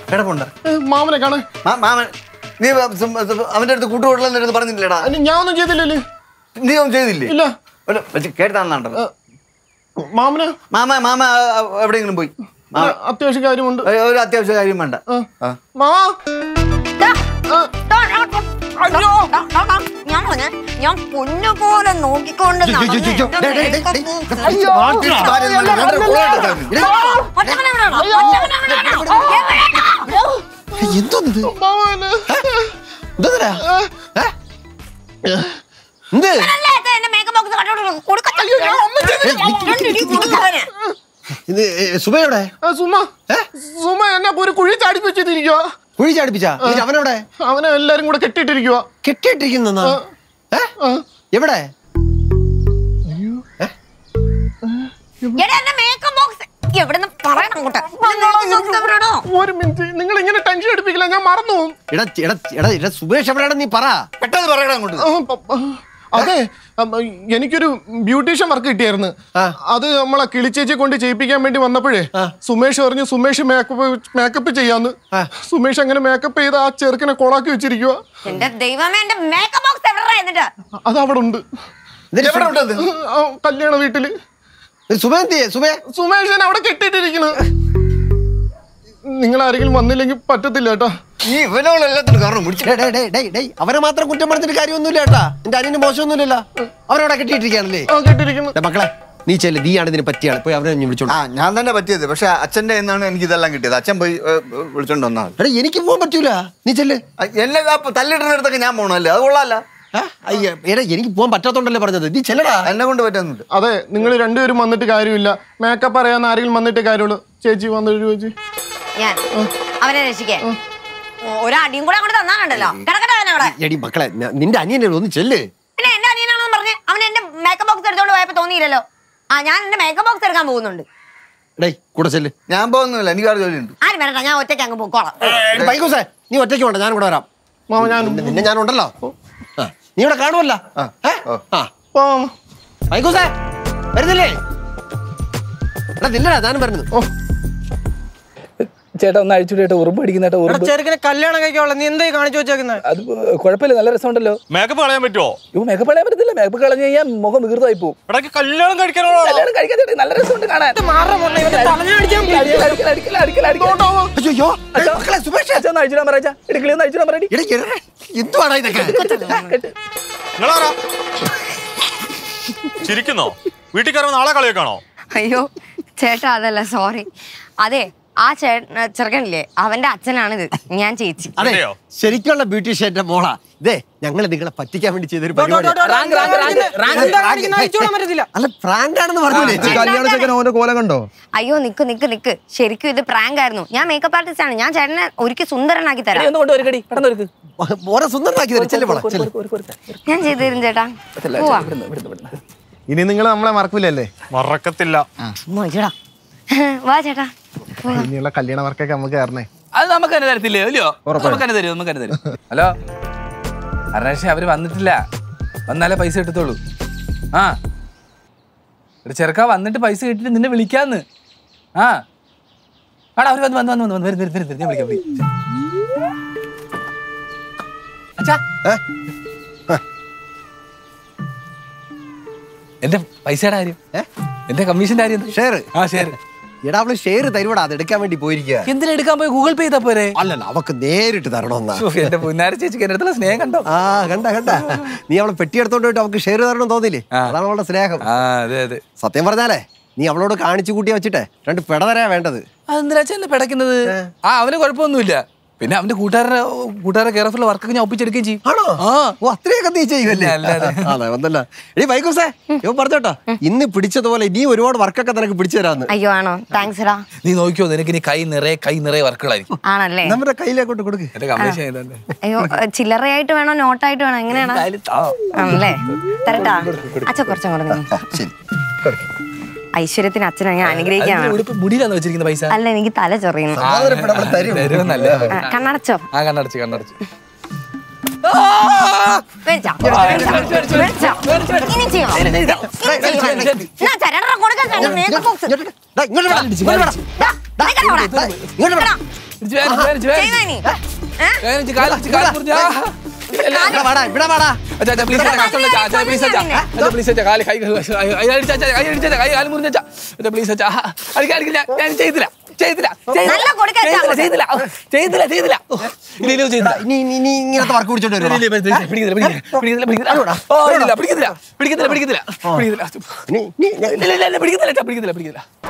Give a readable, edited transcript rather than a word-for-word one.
കിടപ്പുണ്ട്. മാമനെ കാണാൻ. മാമൻ നീ അവന്റെ അടുത്ത് കൂട്ടുകൂടലെന്ന് പറഞ്ഞില്ലേടാ? ഞാൻ ഒന്നും ചെയ്തില്ലല്ലേ? നീ ഒന്നും ചെയ്തില്ലേ? ഇല്ല. കേട്ടാണ്ടോ മാമന്? മാമ എവിടെയെങ്കിലും പോയി. അത്യാവശ്യ കാര്യമുണ്ട്. ഒരു അത്യാവശ്യ കാര്യം വേണ്ട. ഞാൻ പൊന്നുപോലെ നോക്കിക്കൊണ്ട് എന്തോന്നത്? സുമയുടെ സുമ എന്നെ ഒരു കുഴി ചാടിപ്പിച്ചിരിക്കുക. കുഴി ചാടിപ്പിച്ചാ? അവനോടെ? അവനെ എല്ലാരും കൂടെ കെട്ടിയിട്ടിരിക്കുക. കെട്ടിയിട്ടിരിക്കുന്ന എവിടെ? ഒരു മിനിറ്റ്, നിങ്ങൾ ഇങ്ങനെ ടെൻഷൻ എടുപ്പിക്കില്ല, ഞാൻ മറന്നു പോകും. സുമേഷ് എവിടെയാണെന്ന് നീ പറ, പെട്ടെന്ന് പറയണം അങ്ങോട്ട്. അതെ, എനിക്കൊരു ബ്യൂട്ടീഷ്യൻ വർക്ക് കിട്ടിയായിരുന്നു. അത് നമ്മളെ കിളിച്ചേച്ചിയെ കൊണ്ട് ചെയ്യിപ്പിക്കാൻ വേണ്ടി വന്നപ്പോഴേ സുമേഷ് പറഞ്ഞു സുമേഷ് മേക്കപ്പ് ചെയ്യാന്ന്. സുമേഷ് അങ്ങനെ മേക്കപ്പ് ചെയ്ത് ആ ചെറുക്കനെ കോളാക്കി വെച്ചിരിക്കുക. അത് അവിടെ ഉണ്ട്, കല്യാണ വീട്ടില്. സുമേഷ് അവിടെ കെട്ടിയിട്ടിരിക്കുന്നു. നിങ്ങൾ ആരെങ്കിലും വന്നില്ലെങ്കിൽ പറ്റത്തില്ല കേട്ടോ. അവരെ മാത്രം കുറ്റം പറഞ്ഞിട്ട് കാര്യമൊന്നുമില്ല കേട്ടാ. എന്റെ അനിയന് മോശമൊന്നുമില്ല. അവരവിടെ കെട്ടിയിട്ടിരിക്കുകയാണല്ലേ? മക്കളെ നീ ചെല്ല്, നീയാണ് ഇതിന് പറ്റിയാണ്. പോയി അവരെ വിളിച്ചോളൂ. ഞാൻ തന്നെ പറ്റിയത്, പക്ഷെ അച്ഛന്റെ എന്നാണ് എനിക്ക് ഇതെല്ലാം കിട്ടിയത്. അച്ഛൻ പോയി വിളിച്ചോണ്ട് വന്നാ. എനിക്ക് പോകാൻ പറ്റൂല, നീ ചെല്ല്. എന്നെ തല്ലിടുന്നിടത്തൊക്കെ ഞാൻ പോകണല്ലേ, അത് കൊള്ളാല്ല. എനിക്ക് പോകാൻ പറ്റാത്തോണ്ടല്ലേ പറഞ്ഞത്. നീ ചെല്ലടാ. എന്നെ കൊണ്ട് പറ്റുന്നുണ്ട്. അതെ, നിങ്ങൾ രണ്ടുപേരും വന്നിട്ട് കാര്യമില്ല. മേക്കപ്പ് അറിയാവുന്ന ആരെങ്കിലും വന്നിട്ട് കാര്യമുള്ളൂ. ചേച്ചി വന്നിട്ട് ചേച്ചി ഞാൻ അവനെ രക്ഷിക്കേ ഒരടിയും കൂടെ അങ്ങോട്ട് തന്നാണല്ലോ. എടി മക്കളെ, നിന്റെ അനിയനെ ഒന്ന് ചെല്ല്. പിന്നെ എന്റെ അനിയനാണെന്ന് പറഞ്ഞ് അവൻ എന്റെ മേക്കപ്പ് ബോക്സ് എടുത്തോണ്ട് പോയപ്പോ തോന്നിയില്ലല്ലോ. ഞാൻ എന്റെ മേക്കപ്പ് ബോക്സ് എടുക്കാൻ പോകുന്നുണ്ട്. കൂടെ ചെല്ല്. ഞാൻ പോകുന്നില്ല, എനിക്ക് വേറെ ജോലിയുണ്ട്. ആരും വരണ്ട, ഞാൻ ഒറ്റയ്ക്ക് അങ്ങ് പോക്കോളാം. നീ ഒറ്റയ്ക്ക് വേണ്ട, ഞാൻ കൂടെ വരാം. നിന്നെ ഞാനുണ്ടല്ലോ, നീ ഇവിടെ കാണുമല്ലോ. വരുന്നില്ലേ? നില്ലടാ, ഞാനും വരുന്നത്. ചേട്ടാ ഒന്ന് അഴിച്ചുവിടേട്ടോ, ഉറുമ്പ് അടിക്കുന്ന ചെറുക്കിനെ കല്യാണം കഴിക്കാനുള്ള നീ എന്തായി കാണിച്ചു വെച്ചേക്കുന്നത്? അത് കുഴപ്പമില്ല, നല്ല രസമുണ്ടല്ലോ. മേക്കപ്പ് കളയാൻ പറ്റുമോ? മേക്കപ്പ് കളയാൻ പറ്റത്തില്ല. മേക്കപ്പ് കളഞ്ഞു കഴിഞ്ഞാൽ മുഖം വികൃതമായി പോകും. കല്യാണം കഴിക്കാനോ? കല്യാണം കഴിക്കാൻ നല്ല രസമുണ്ട് കാണാൻ. ചിരിക്കുന്നോ? വീട്ടിൽ കയറുമ്പോൾ നാളെ കളിയൊക്കെയാണോ? അയ്യോ ചേട്ടാ, അതല്ല, സോറി. അതെ, ആ ചെറുക്കനില്ലേ അവന്റെ അച്ഛനാണിത്, ഞാൻ ചേച്ചി. അതെയോ? ശരിക്കുള്ള ബ്യൂട്ടീഷ്യന്റെ മോളാ ഇതേ. ഞങ്ങള് നിങ്ങളെ പറ്റിക്കാൻ വേണ്ടി ചെയ്തൊരു പരിപാടി. അയ്യോ നിക്ക് നിക്ക് നിക്ക്, ശരിക്കും ഇത് പ്രാങ്ക് ആയിരുന്നു. ഞാൻ മേക്കപ്പ് ആർട്ടിസ്റ്റ് ആണ്. ഞാൻ ചേട്ടനെ ഒരിക്കൽ സുന്ദരനാക്കി തരാം. ഞാൻ ചെയ്തു തരും ചേട്ടാ. ഇനി നിങ്ങൾ നമ്മളെ മറക്കൂലല്ലേ? മറക്കത്തില്ല. വാ ചേട്ടാ, ഇനിയുള്ള കല്യാണ വർക്കൊക്കെ നമുക്ക് കയറണേ. അത് നമുക്ക് തന്നെ തരത്തില്ലേ? അല്ലയോ, നമുക്ക് തന്നെ തരും, നമുക്ക് തന്നെ തരും. ഹലോ അരണേഷ്, അവര് വന്നിട്ടില്ല. വന്നാലേ പൈസ കിട്ടത്തുള്ളൂ. ആ ചെറുക്ക വന്നിട്ട് പൈസ കിട്ടിട്ട് നിന്നെ വിളിക്കാന്ന്. ആടാ അവര് വന്ന് വന്ന് വന്ന് വന്ന് വരും, ഞാൻ വിളിക്കാം. അച്ഛാ, എന്റെ പൈസയുടെ കാര്യം, എന്റെ കമ്മീഷന്റെ കാര്യം. ഷെയർ? ഷെയർ. എടാ, അവള് ഷെയർ തരുവടാ, അത് എടുക്കാൻ വേണ്ടി പോയിരിക്കുക. എന്തിനാ എടുക്കാൻ പോയി? ഗൂഗിൾ പേ ചെയ്താ പോരെ? അല്ലല്ല, അവക്ക് നേരിട്ട് തരണമെന്നാ. എന്റെ പുന്നാര ചേച്ചിക്ക് എന്റെ അടുത്തുള്ള സ്നേഹം കണ്ടോ? കണ്ട നീ അവളെ പെട്ടിയെടുത്തോണ്ട് പോയിട്ട് അവക്ക് ഷെയർ തരണം തോന്നില്ലേ? അതാണ് അവളുടെ സ്നേഹം. അതെ അതെ. സത്യം പറഞ്ഞാലേ നീ അവളോട് കാണിച്ചു കൂട്ടി വെച്ചിട്ടെ 2 പെട തരാ വേണ്ടത്. അതെന്തിനാ എന്നെ പെടക്കുന്നത്? അവന് കുഴപ്പമൊന്നുമില്ല. പിന്നെ അവന്റെ കൂട്ടുകാരെ കെയർഫുൾ വർക്കൊക്കെ ഞാൻ ഒപ്പിച്ചെടുക്കുകയും ചെയ്യും. ആണോ? അത്രയൊക്കെ നീ ചെയ്യുമല്ലേ? വന്നല്ലോ. എടി വൈക്കോസേ, ഇവ പറഞ്ഞോട്ടോ, ഇന്ന് പിടിച്ചതുപോലെ നീ ഒരുപാട് വർക്കൊക്കെ നിനക്ക് പിടിച്ചു തരാന്ന്. അയ്യോ ആണോ? താങ്ക്സ് ടാ. നീ നോക്കിയോ, നിനക്ക് ഇനി കൈ നിറയെ വർക്കുകളായിരിക്കും. ആണല്ലേ? നമ്മുടെ കയ്യിലേക്കോട്ട് കൊടുക്ക്. അയ്യോ, ചില്ലറയായിട്ട് വേണോ നോട്ടായിട്ട് വേണോ, എങ്ങനെയാണ്? ആണല്ലേ, തരട്ടാ. അച്ഛൻ കുറച്ചങ്ങോട്ട്. ഐശ്വര്യത്തിന് അച്ഛനെ ഞാൻ അനുഗ്രഹിക്കാണ്. പൈസ അല്ല, എനിക്ക് തല ചൊറിയുന്നു. കണ്ണടച്ചോ? കണ്ണടച്ചു. ചെയ്താ നീ? ഏ? ഇവിടെ വാടാ, ഇവിടെ വാടാ. ഇനി ഇങ്ങനത്തെ വർക്ക് പിടിച്ചോണ്ട് വരും.